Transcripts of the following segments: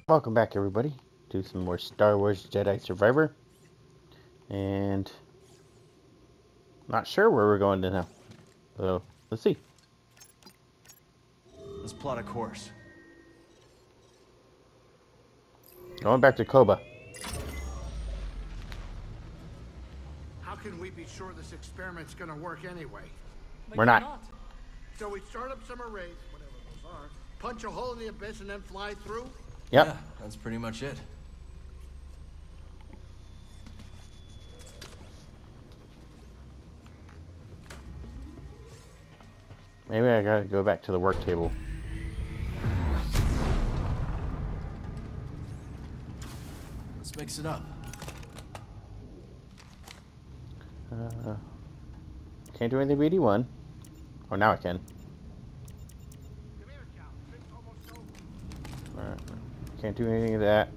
Welcome back, everybody, to some more Star Wars Jedi Survivor. And not sure where we're going to now. So let's see. Let's plot a course. Going back to Koba. How can we be sure this experiment's gonna work anyway? We're not. So we start up some arrays, whatever those are, punch a hole in the abyss and then fly through? Yep. Yeah, that's pretty much it. Maybe I gotta go back to the work table. Let's mix it up. Can't do anything BD1. Oh, now I can. Come here, Cal. It's almost over. Alright. Can't do anything of that.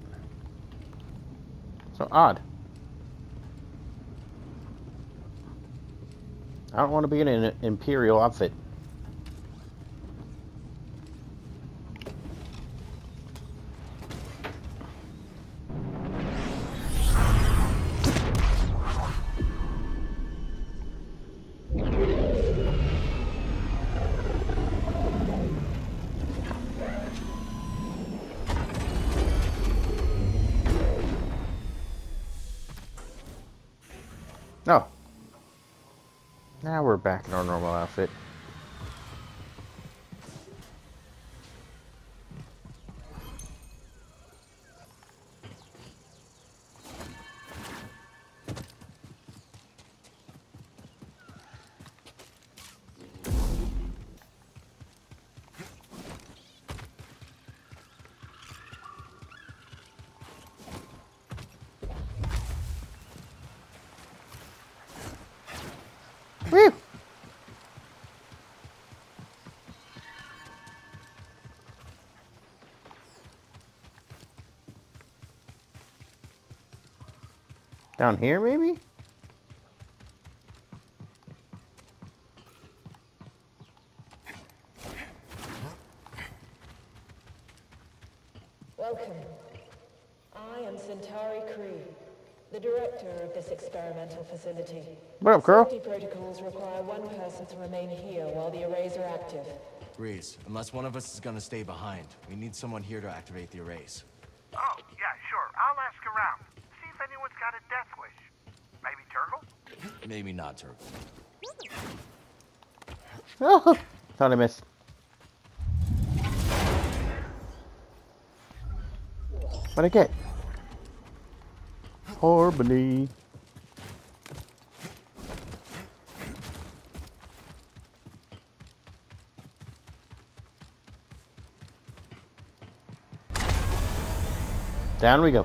So odd. I don't want to be in an Imperial outfit. Oh. Now we're back in our normal outfit. Woo! Down here, maybe? Welcome. I am Centauri Cree, the director of this experimental facility. What up, girl? Safety protocols require one person to remain here while the arrays are active. Breeze, unless one of us is gonna stay behind, we need someone here to activate the arrays. Oh, yeah, sure. I'll ask around. See if anyone's got a death wish. Maybe Turgle? Maybe not, Turk. Oh, thought I missed. What'd I get? Harmony. Down we go.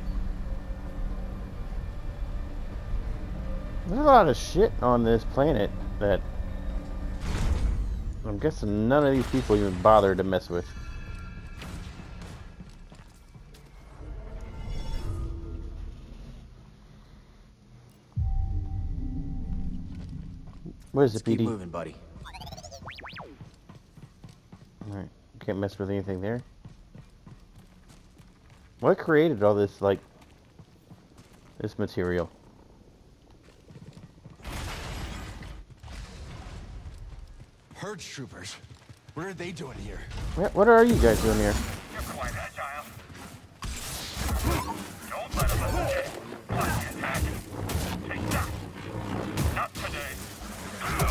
There's a lot of shit on this planet that I'm guessing none of these people even bother to mess with. Where's the Let's keep PD? moving, buddy. Alright, can't mess with anything there. What created all this, like, this material? Herd troopers. What are they doing here? What are you guys doing here? You're quite agile. Don't let him escape. Block the attack. Take that. Not today.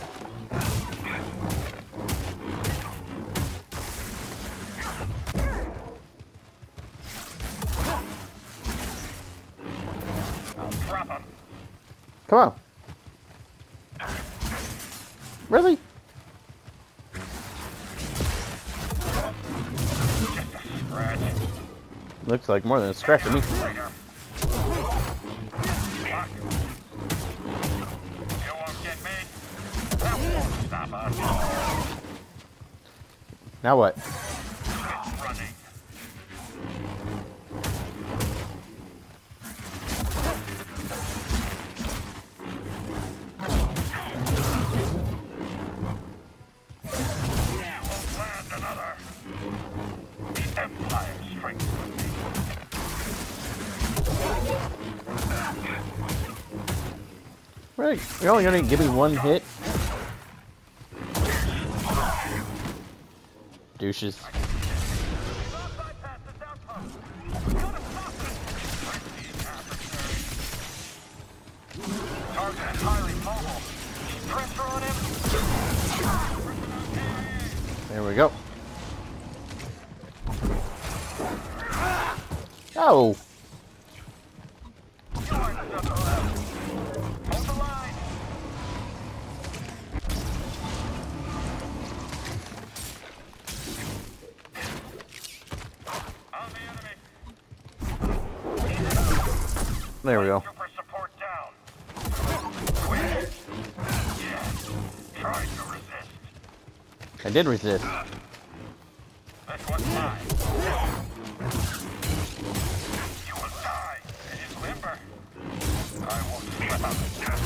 I'll drop him. Come on. Really? Just a scratch. Looks like more than a scratch to me. Later. Block. You won't get me. That won't stop us. Now what? It's running. Land another. The Empire strength. Right, you're only gonna give me one hit. Douches. Target is highly mobile. Keep pressure on him. There we go. Oh! Hold the line. On the enemy. There we go. Trooper support down. Quick. Yeah. Try to resist. I did resist. This one's mine. You will die. It is limber. I won't slip out.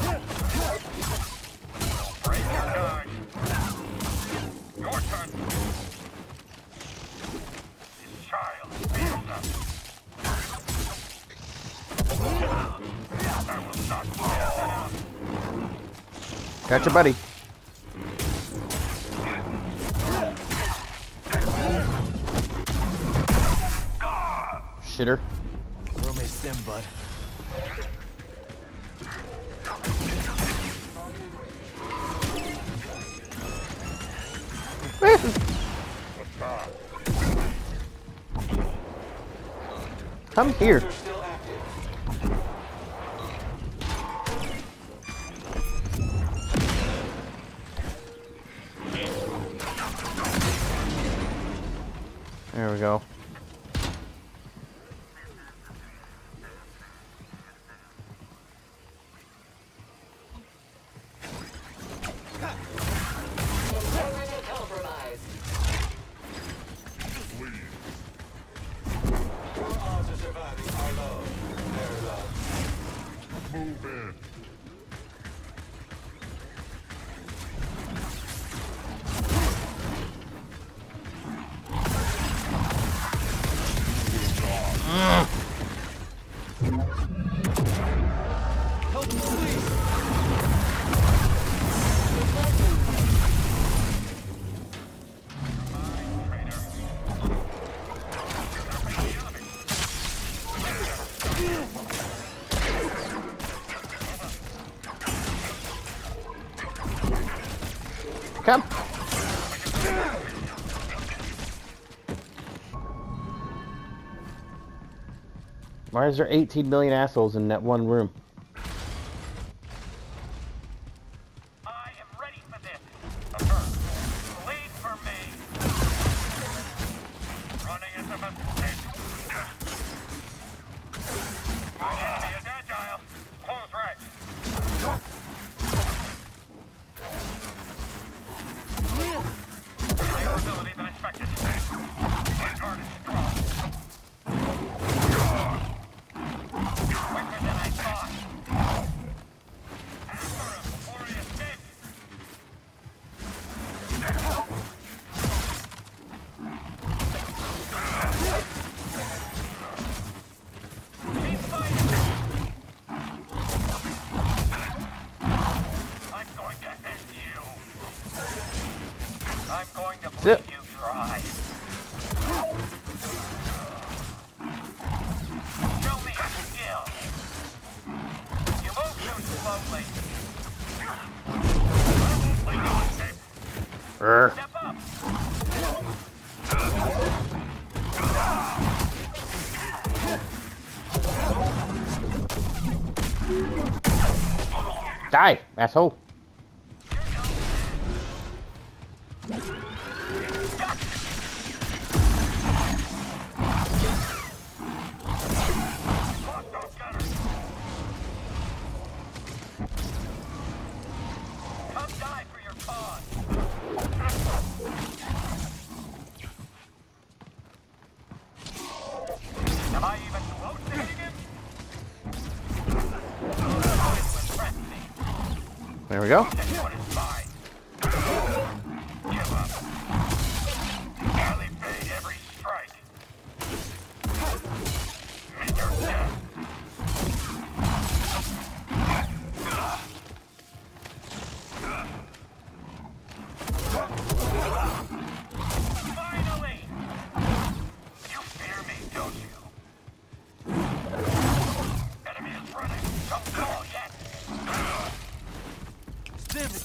We'll break your guard. Your turn. This child feels us. I will not stand down. Got your buddy. Shitter. Roommate's dim, bud. Come here. There we go. Move in. Come. Why is there 18 million assholes in that one room? I am ready for this. Affirm. Lead for me. Running into mistake. Enemy is agile. Close ranks. Higher ability than expected. My guard is strong. Quicker than I thought. After him before he escapes. Keep fighting. I'm going to end you. I'm going to Zip. make you try. Show me your skill. You move too slowly. Step up. Die, asshole. Come die for your cause. Am I even close to hitting him? There we go. This one is mine. Give up. I'll evade every strike. Meet your death.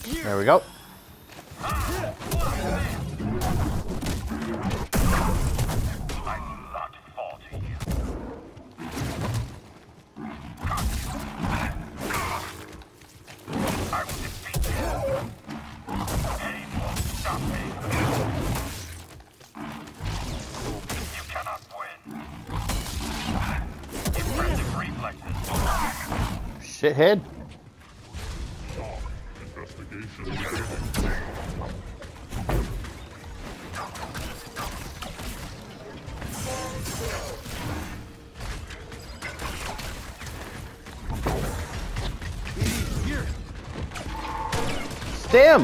There we go. I will not fall to you. I will defeat you. Pain won't stop me. You cannot win. Impressive reflexes. Shithead. Stem!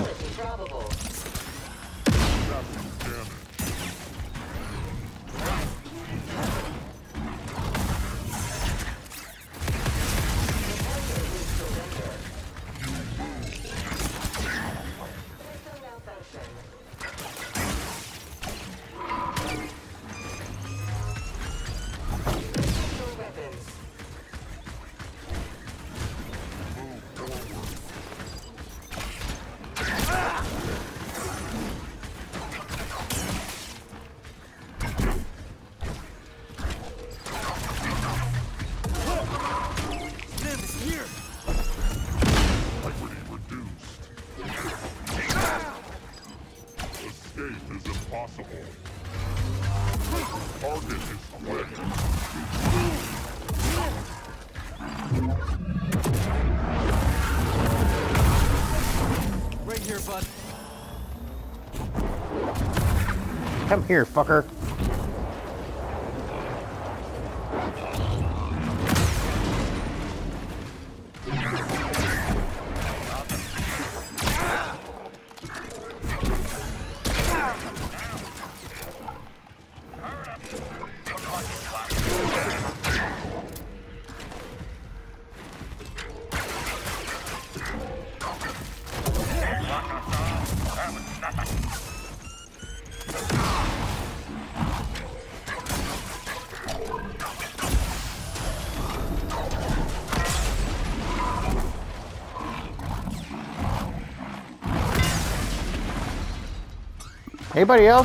Right here, bud. Come here, fucker. Anybody else?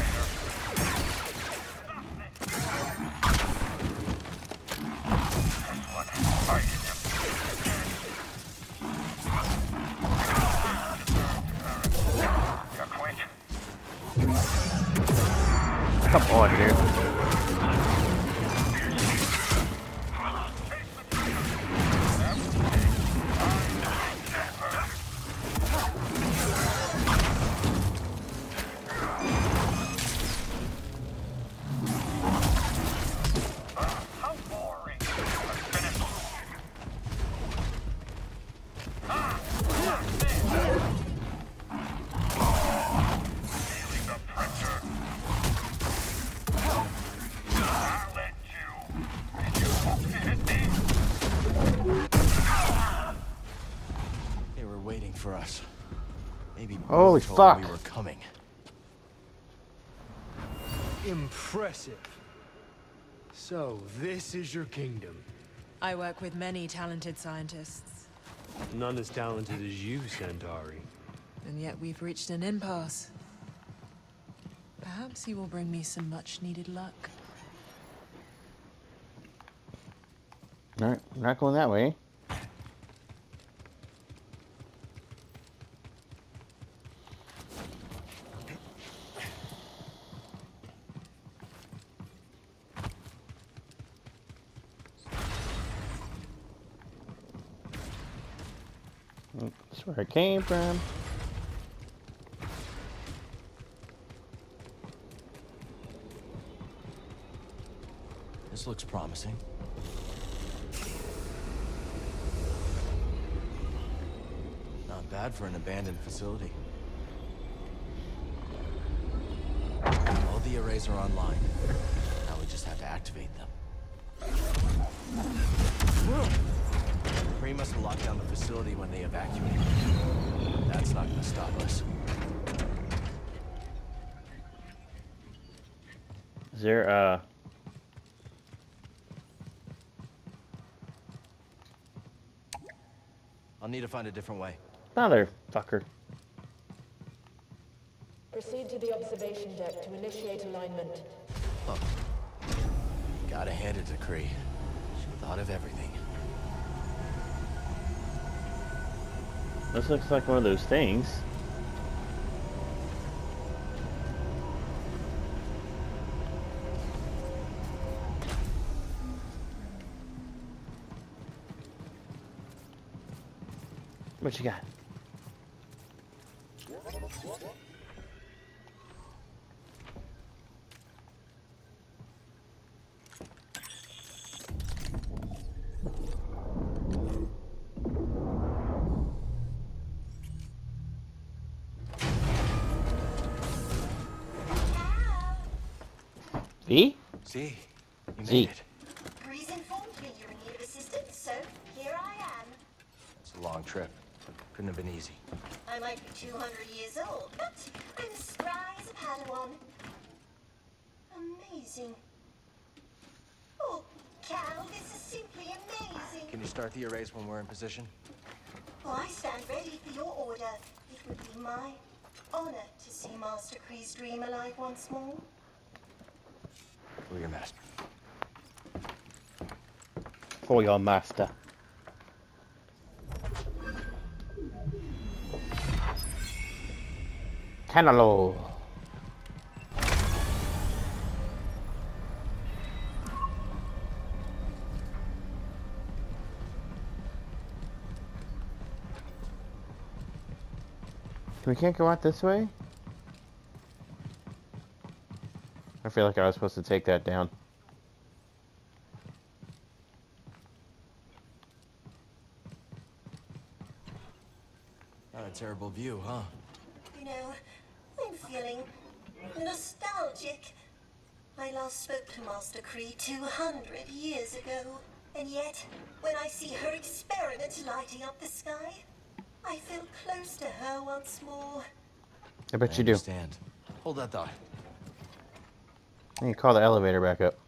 Come on, dude. How boring. Feeling the pressure. I'll let you. And you won't hit me. They were waiting for us. Maybe Holy told fuck. them we were coming. Impressive. So, this is your kingdom. I work with many talented scientists, None as talented as you, Centauri. and yet we've reached an impasse. Perhaps you will bring me some much-needed luck. Alright, we're not going that way. That's where I came from. This looks promising. Not bad for an abandoned facility. All the arrays are online. Now we just have to activate them. Kree must have locked down the facility when they evacuated. That's not gonna stop us. Is there, I'll need to find a different way. Motherfucker. Proceed to the observation deck to initiate alignment. Gotta hand it to Kree. She thought of everything. This looks like one of those things. What you got? V? See? You Z. made it. Breeze informed me you're in need of assistance, so here I am. It's a long trip. Couldn't have been easy. I might be 200 years old, but I'm as spry as a Padawan. Amazing. Oh, Cal, this is simply amazing. Can you start the erase when we're in position? Oh, I stand ready for your order. It would be my honor to see Master Kree's dream alive once more. For your master. For your master. Canelo. We can't go out this way? I feel like I was supposed to take that down. Not a terrible view, huh? You know, I'm feeling nostalgic. I last spoke to Master Kree 200 years ago. And yet, when I see her experiment lighting up the sky, I feel close to her once more. I bet you do. Understand. Hold that thought. I need to call the elevator back up.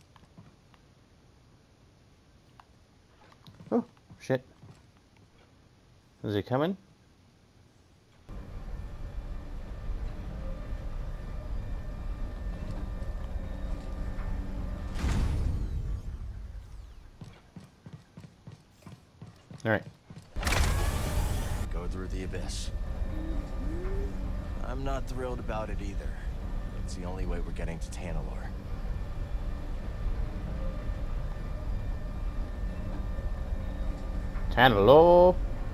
Oh, shit. Is he coming? Alright. Go through the abyss. I'm not thrilled about it either. It's the only way we're getting to Tanalorr. Tanalorr.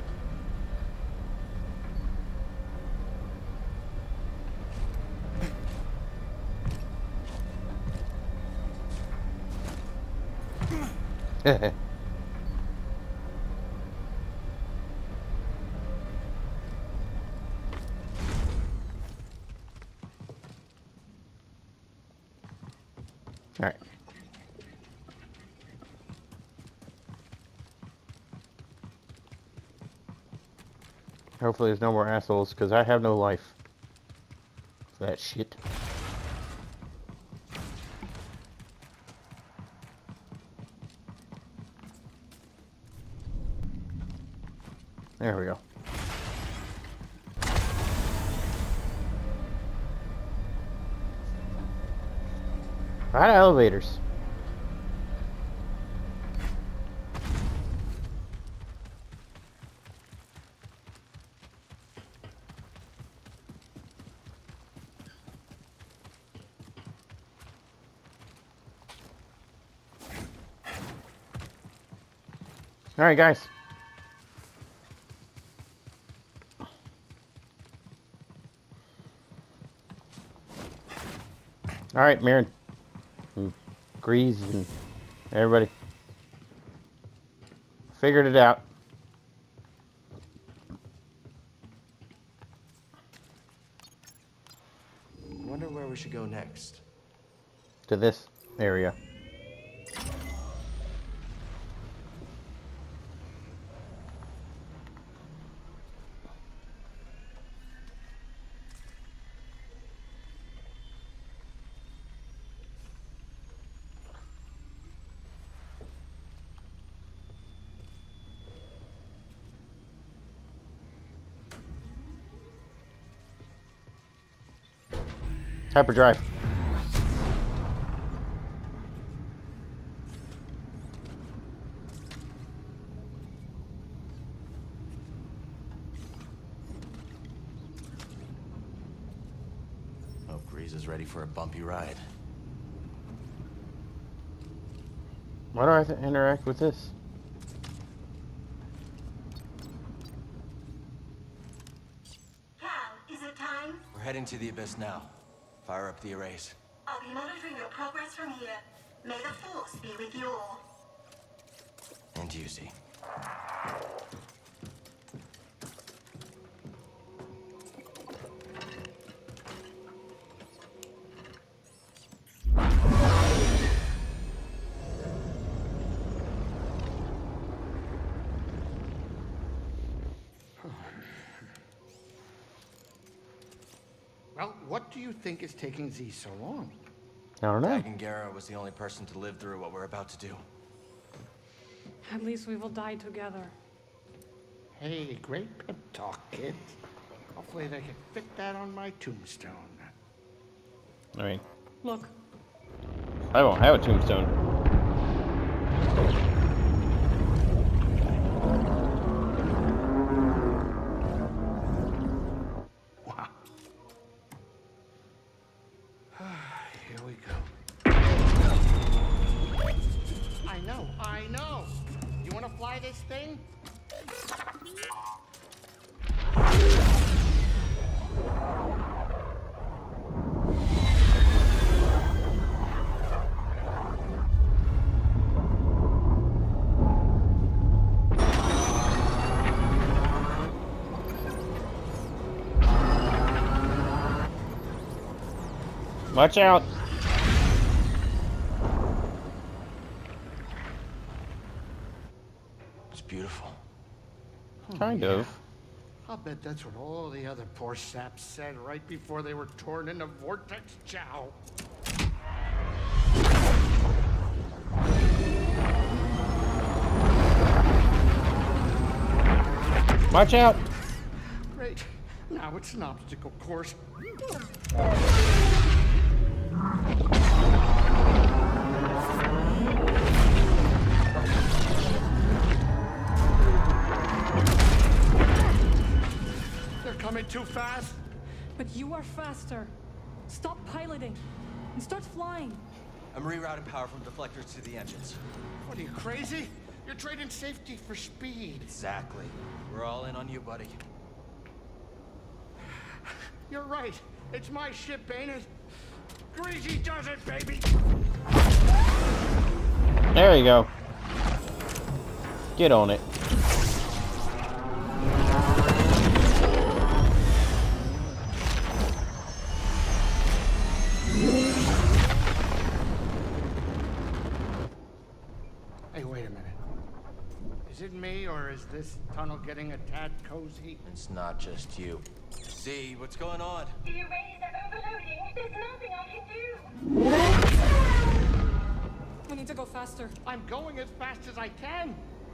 Alright. Hopefully there's no more assholes, because I have no life for that shit. There we go. A lot of elevators. All right, guys. All right, Mirren. Grease and everybody figured it out. Wonder where we should go next. To this area. Hyperdrive. Hope Grease is ready for a bumpy ride. Why do I have to interact with this? Cal, is it time? We're heading to the Abyss now. Fire up the arrays. I'll be monitoring your progress from here. May the Force be with you all. And you, Z. Well, what do you think is taking Z so long? I don't know. Agangara was the only person to live through what we're about to do. At least we will die together. Hey, great pep talk, kid. Hopefully they can fit that on my tombstone. I mean, Look, I won't have a tombstone. Wow. Here we go. I know. You want to fly this thing? Watch out! It's beautiful. Kind of. I'll bet that's what all the other poor saps said right before they were torn into Vortex Chow. Watch out! Great. Now it's an obstacle course. They're coming too fast. but you are faster. Stop piloting and start flying. I'm rerouting power from deflectors to the engines. What are you, crazy? You're trading safety for speed. Exactly. We're all in on you, buddy. You're right. It's my ship, ain't it? Greasy does it, baby! There you go. Get on it. Hey, wait a minute. Is it me, or is this tunnel getting a tad cozy? It's not just you. Z, what's going on? The arrays are overloading. There's nothing I can do. We need to go faster. I'm going as fast as I can.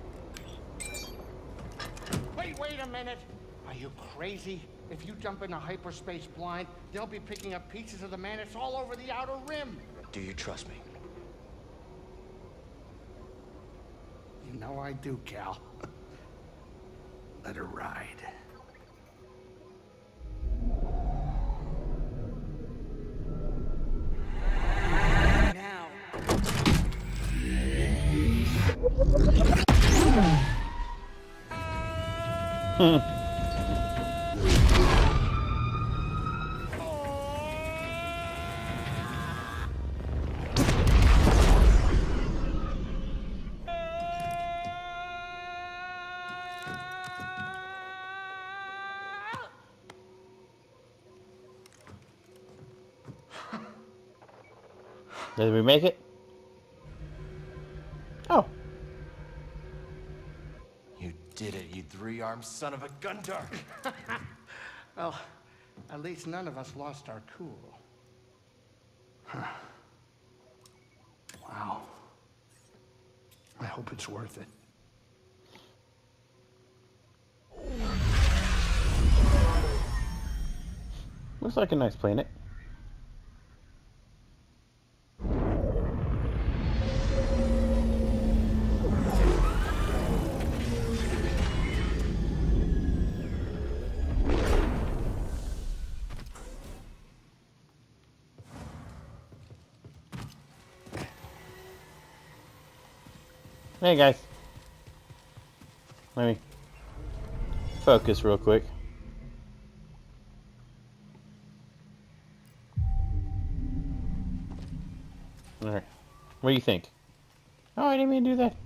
Wait a minute. Are you crazy? If you jump into hyperspace blind, they'll be picking up pieces of the Mantis all over the outer rim. Do you trust me? You know I do, Cal. Let her ride. Now. Did we make it? Oh. You did it, you three-armed son of a Gundar! Well, at least none of us lost our cool. Wow. I hope it's worth it. Looks like a nice planet. Hey guys. Let me focus real quick. Alright. What do you think? Oh, I didn't mean to do that.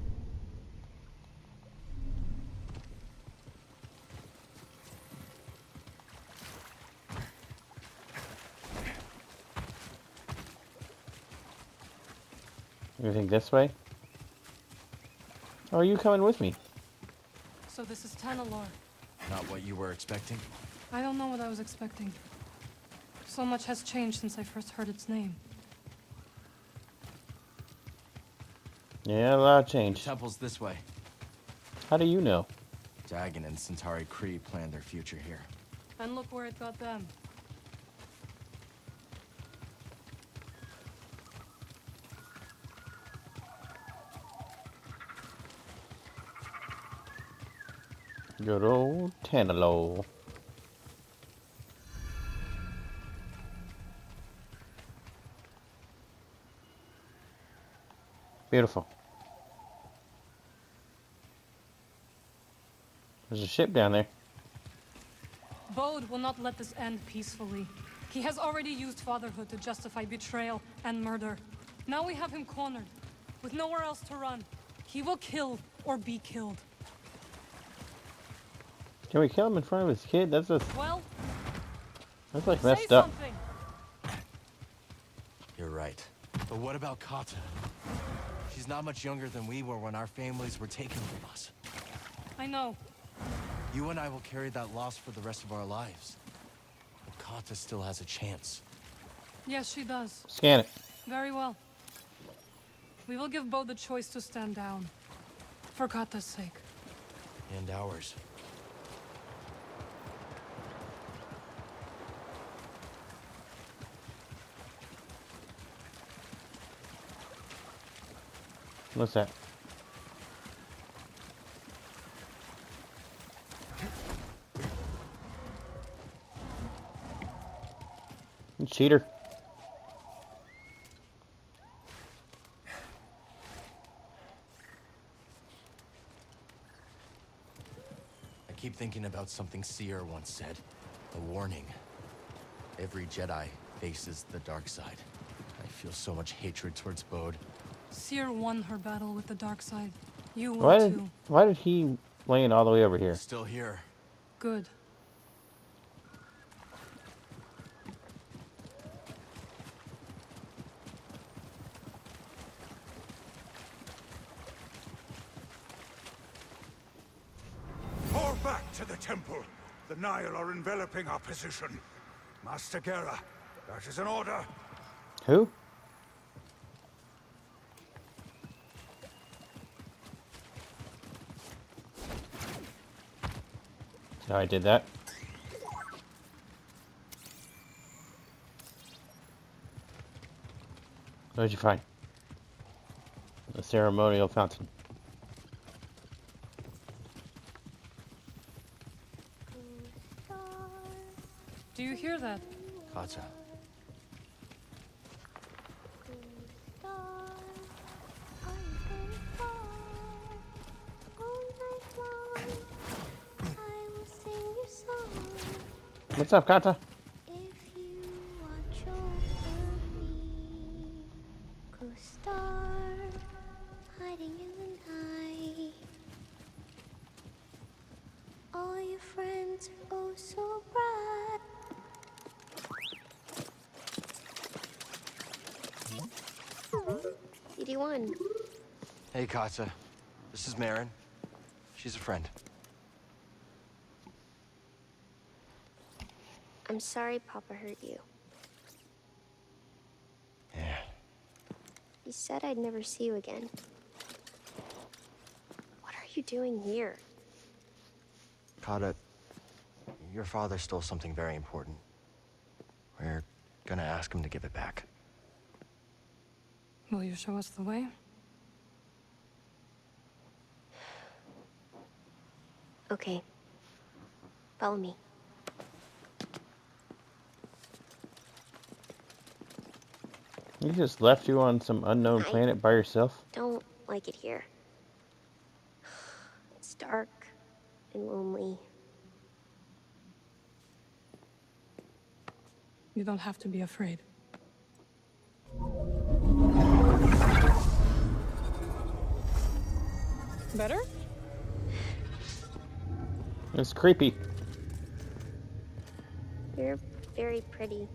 You think this way? Oh, are you coming with me? So this is Tanalorr. Not what you were expecting? I don't know what I was expecting. So much has changed since I first heard its name. Yeah, a lot of The change. temple's this way. How do you know? Dagon and Centauri Kree planned their future here. And look where it got them. Good old Tanalorr. Beautiful. There's a ship down there. Bode will not let this end peacefully. He has already used fatherhood to justify betrayal and murder. Now we have him cornered, with nowhere else to run. He will kill or be killed. Can we kill him in front of his kid? That's just, Well, that's like say messed up. something. You're right. But what about Kata? She's not much younger than we were when our families were taken from us. I know. You and I will carry that loss for the rest of our lives. But Kata still has a chance. Yes, she does. Scan it. Very well. We will give Bode the choice to stand down. For Kata's sake. And ours. What's that? You cheater. I keep thinking about something Seer once said. A warning. Every Jedi faces the dark side. I feel so much hatred towards Bode. Seer won her battle with the dark side. You will too. Why did he land all the way over here? Still here. Good. Fall back to the temple. The Nile are enveloping our position. Master Gera, that is an order. Who? So I did that. What did you find? A ceremonial fountain. Do you hear that? Kata. What's up, Kata? All your friends are oh so bright. 81. Hey, Kata. This is Marin. She's a friend. I'm sorry Papa hurt you. Yeah. He said I'd never see you again. What are you doing here? Kata, your father stole something very important. We're gonna ask him to give it back. Will you show us the way? Okay. Follow me. He just left you on some unknown planet by yourself? Don't like it here. It's dark and lonely. You don't have to be afraid. Better? It's creepy. You're very pretty.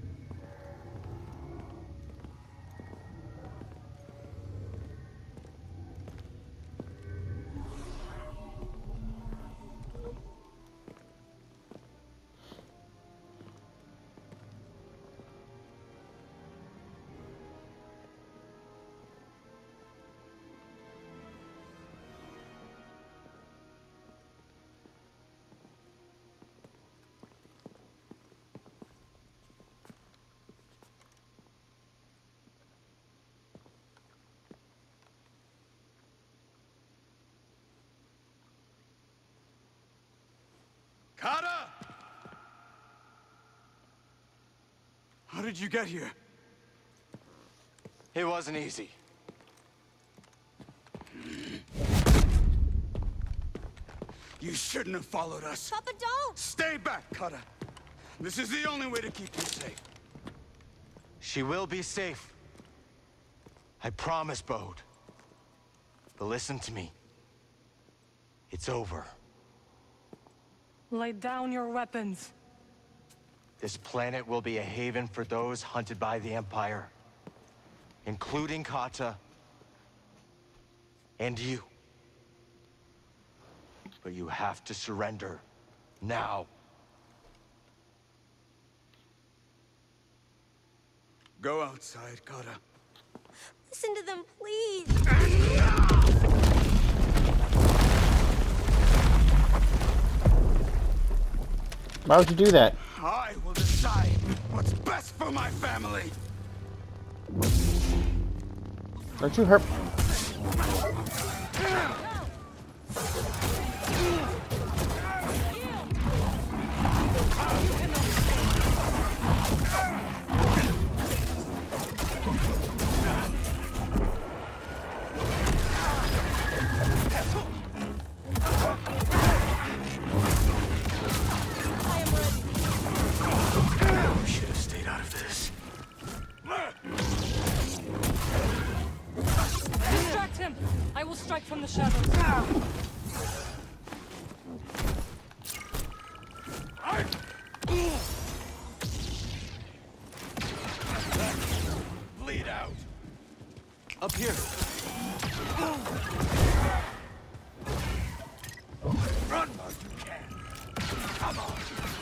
Kata! How did you get here? It wasn't easy. You shouldn't have followed us. Papa, don't! Stay back, Kata. This is the only way to keep you safe. She will be safe. I promise, Bode. But listen to me. It's over. Lay down your weapons. This planet will be a haven for those hunted by the Empire. Including Kata. And you. But you have to surrender. Now. Go outside, Kata. Listen to them, please! Why would you do that? I will decide what's best for my family. Don't you hurt? Should have stayed out of this. Distract him! I will strike from the shadows. Bleed out. Up here. Run while you can. Come on.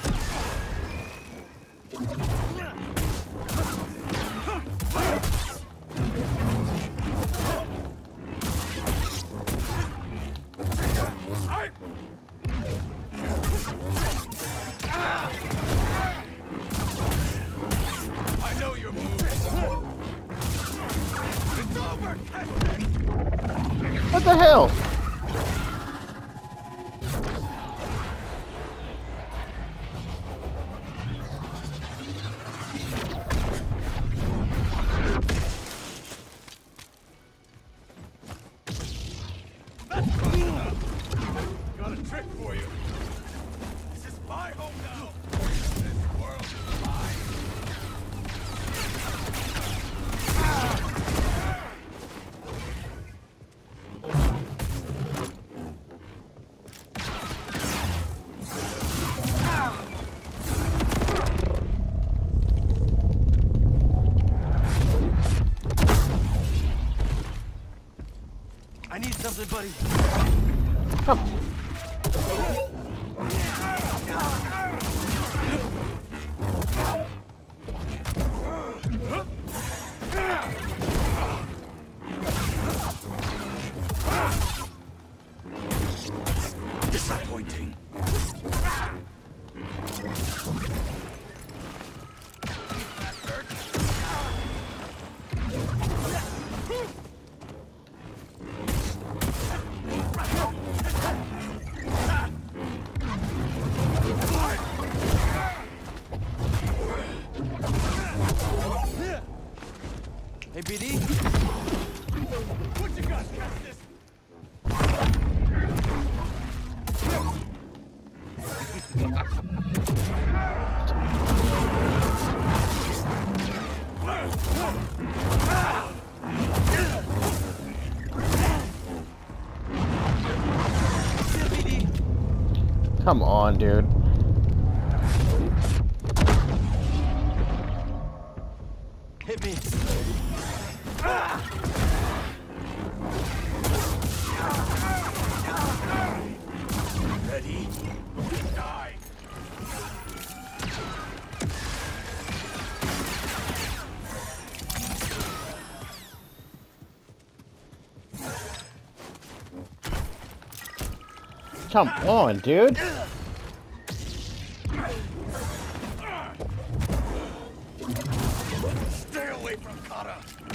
I know your moves. It's over, Keswick. What the hell? Got a trick for you. This is my home now. This world is mine. I need something, buddy. Disappointing. Hey, BD? What you got, Justice? Come on, dude. Hit me. Ready? Die. Come on, dude. Stay away from Kara.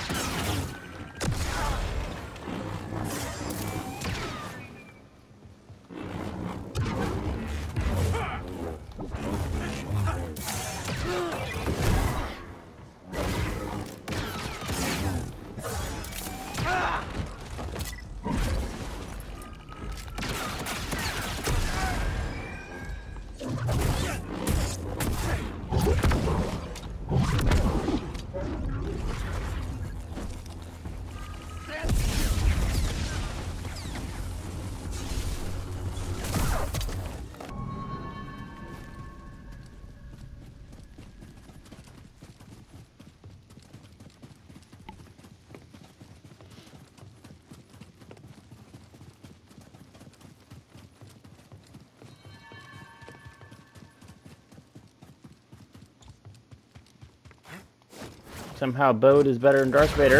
Somehow Bode is better than Darth Vader.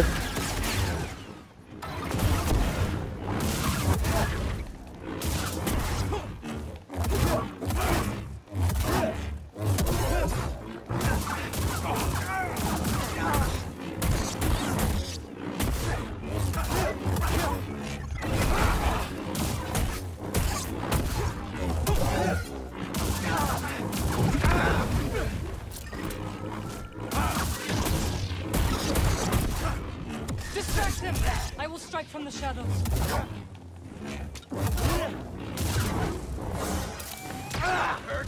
Distract him! I will strike from the shadows. Hurt.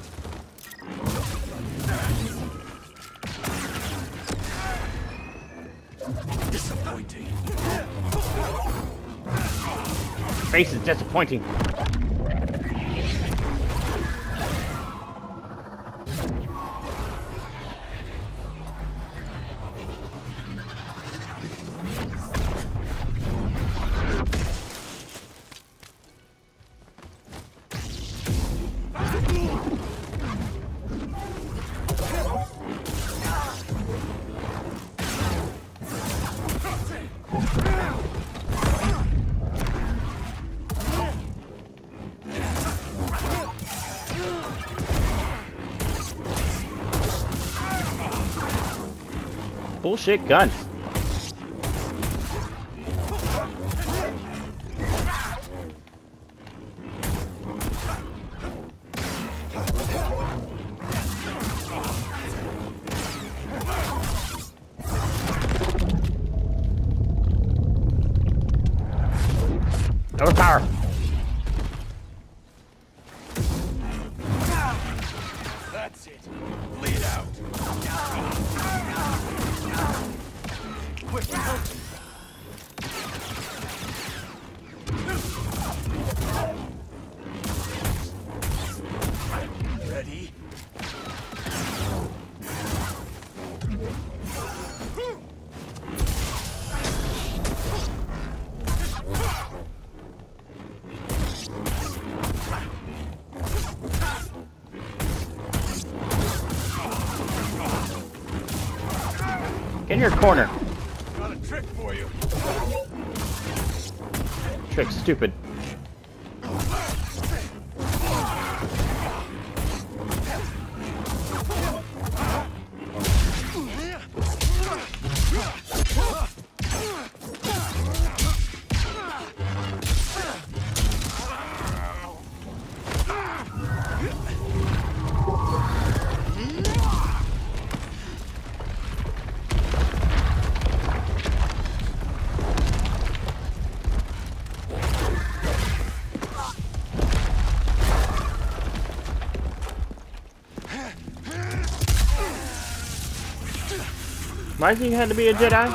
Disappointing. Face is disappointing. Bullshit guns. Overpower. That's it. Bleed out. Quick, help. Ready? Get in your corner. Got a trick for you. Trick stupid. Why does he have to be a Jedi?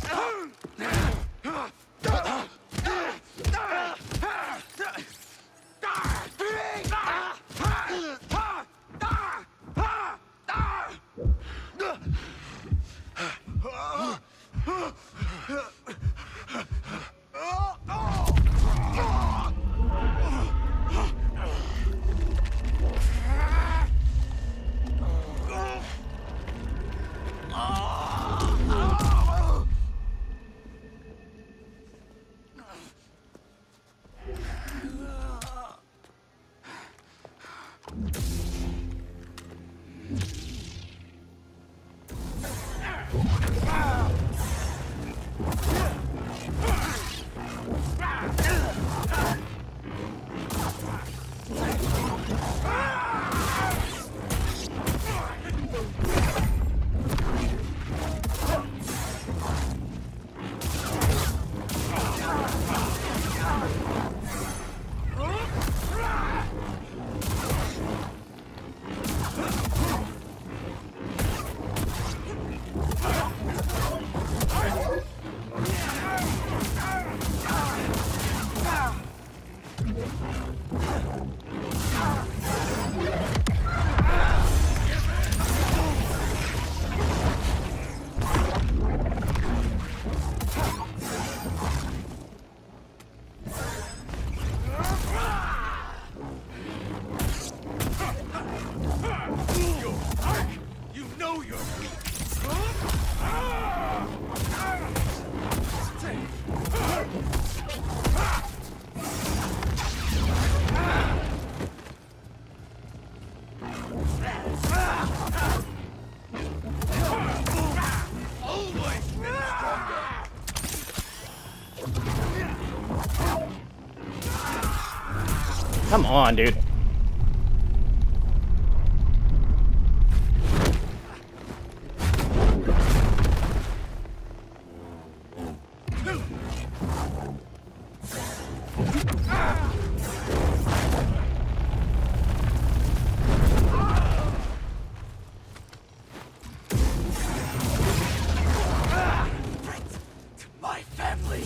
Come on, dude. My family.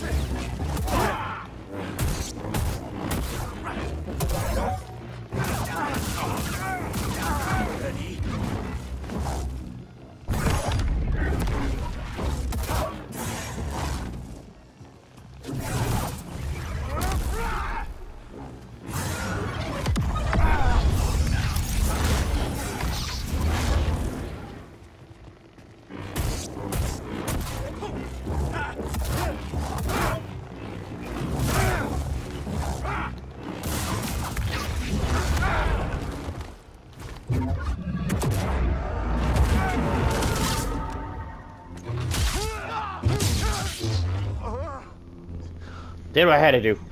Did what I had to do.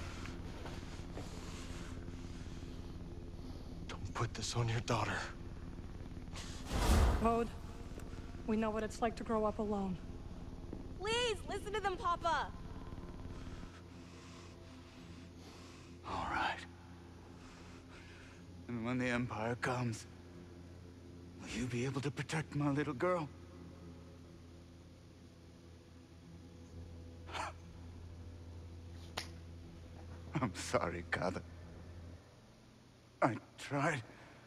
Don't put this on your daughter. Bode, we know what it's like to grow up alone. Please, listen to them, Papa! All right. And when the Empire comes, will you be able to protect my little girl? I'm sorry, Kata. I tried.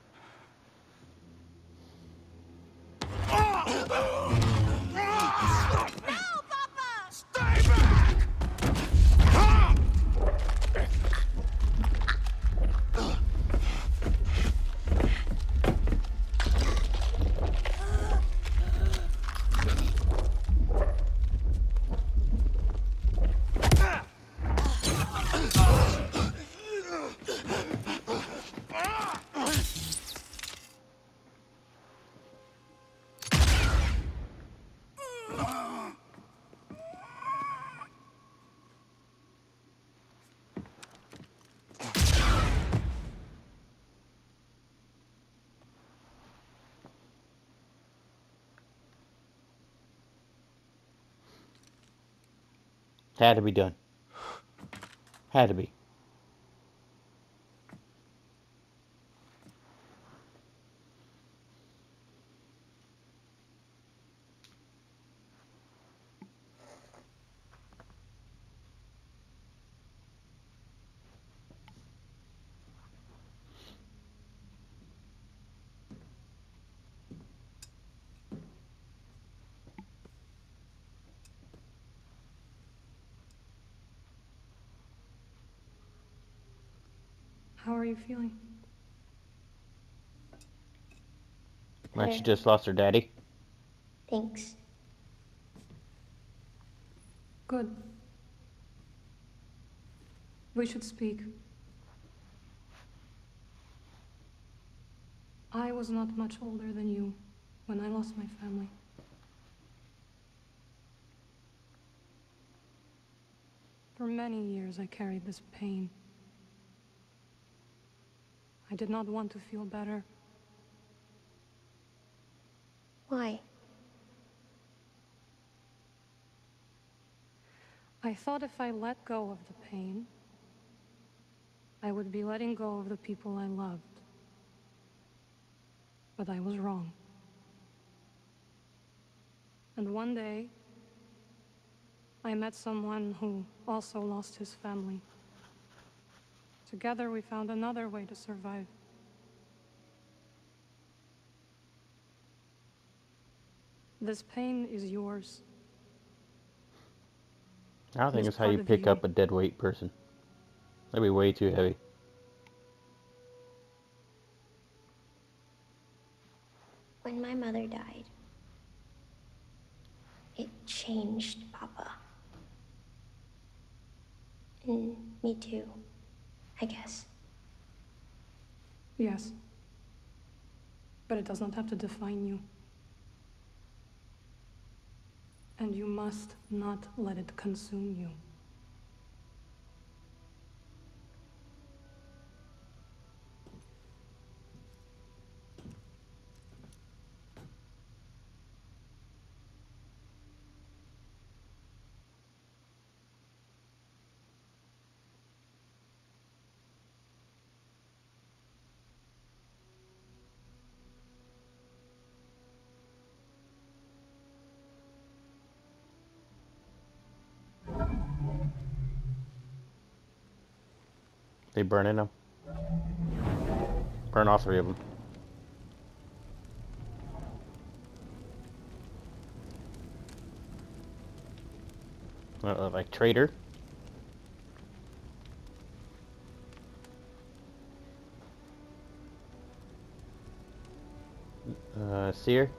No, Papa! Stay back! Had to be done. Had to be. How are you feeling? Like she just lost her daddy. Thanks. Good. We should speak. I was not much older than you when I lost my family. For many years I carried this pain. I did not want to feel better. Why? I thought if I let go of the pain, I would be letting go of the people I loved. But I was wrong. And one day, I met someone who also lost his family. Together we found another way to survive. This pain is yours. I don't think It's it's how you part of pick you. up a dead weight person. That'd be way too heavy. When my mother died, it changed Papa. And me too, I guess. Yes. But it does not have to define you. And you must not let it consume you. They burning them. Burn all 3 of them. Like traitor. Seer.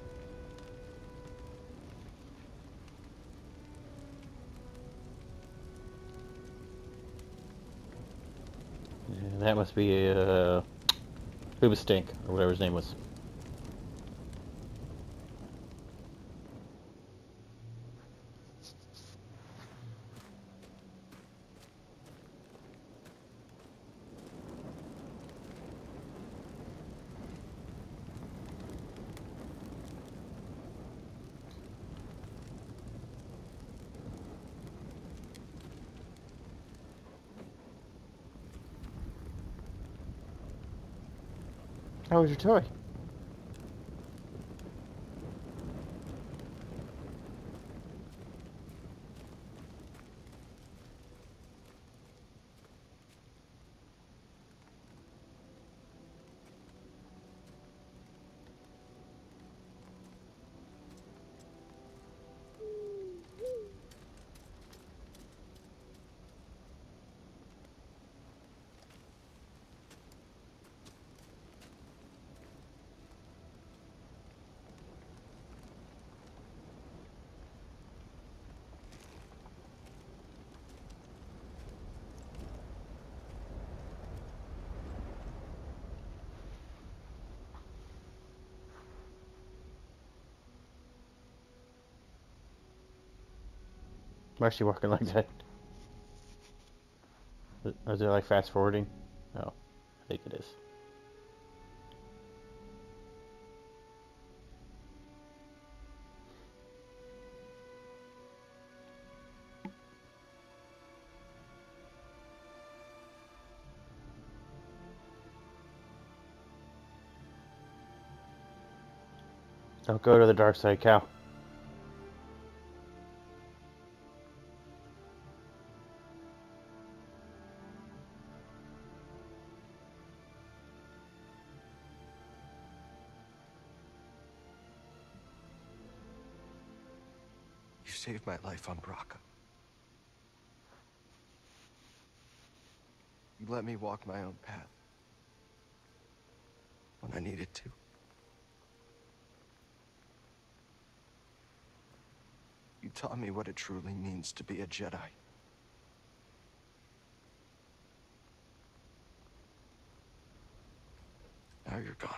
And that must be Hoobastank, or whatever his name was. How was your toy? Why is she walking like that? Is it like fast forwarding? No, I think it is. Don't go to the dark side, Cal. You saved my life on Bracca. You let me walk my own path. when I needed to. You taught me what it truly means to be a Jedi. Now you're gone.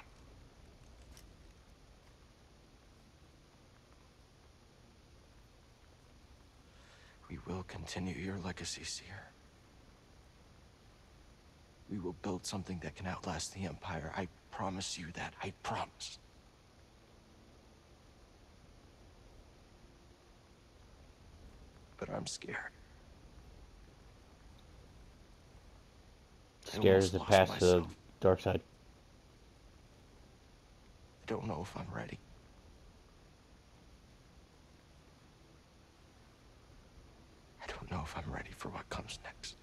We will continue your legacy, Seer. We will build something that can outlast the Empire. I promise you that. I promise. But I'm scared. Scared to pass the dark side. I don't know if I'm ready. I don't know if I'm ready for what comes next.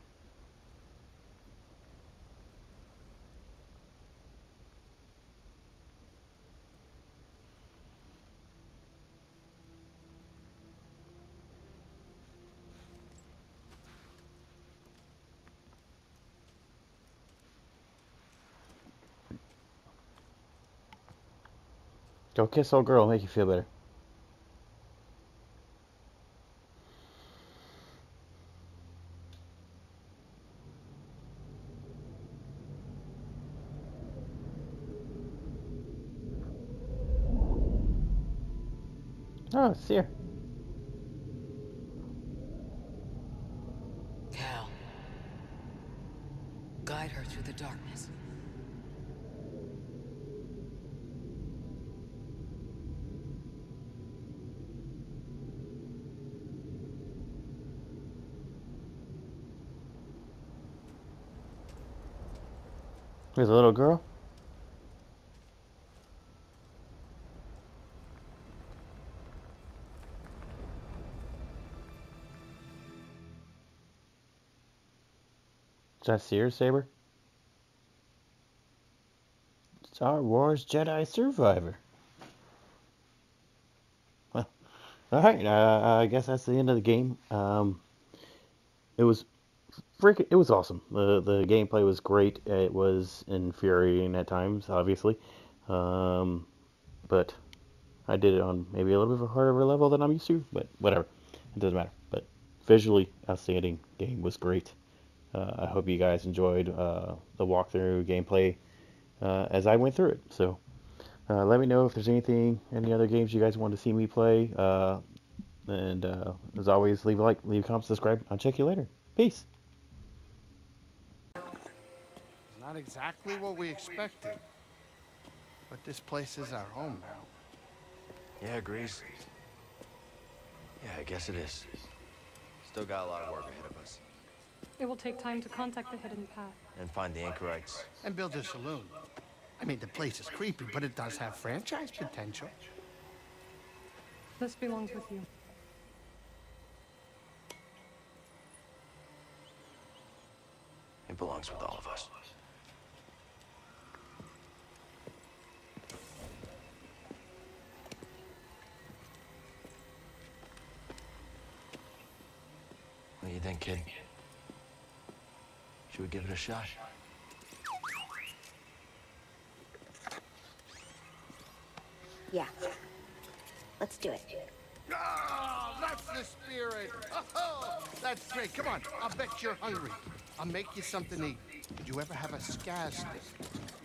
Go kiss old girl, make you feel better. Oh, Seer. Cal. Guide her through the darkness. There's a little girl. Is that Seer's saber? Star Wars Jedi Survivor. Well, alright, I guess that's the end of the game. It was awesome. The gameplay was great. It was infuriating at times, obviously. But I did it on maybe a little bit of a harder level than I'm used to, but whatever. It doesn't matter. But visually outstanding. Game was great. I hope you guys enjoyed the walkthrough gameplay as I went through it. So let me know if there's any other games you guys want to see me play. And as always, leave a like, leave a comment, subscribe. I'll check you later. Peace. Not exactly what we expected, but this place is our home now. Yeah, Grease. Yeah, I guess it is. Still got a lot of work ahead of us. It will take time to contact the Hidden Path. And find the anchorites. And build a saloon. I mean, the place is creepy, but it does have franchise potential. This belongs with you. It belongs with all of us. What do you think, kid? Should we give it a shot? Yeah. Let's do it. Ah, that's the spirit. Oh, that's great. Come on, I'll bet you're hungry. I'll make you something to eat. Did you ever have a scaz stick?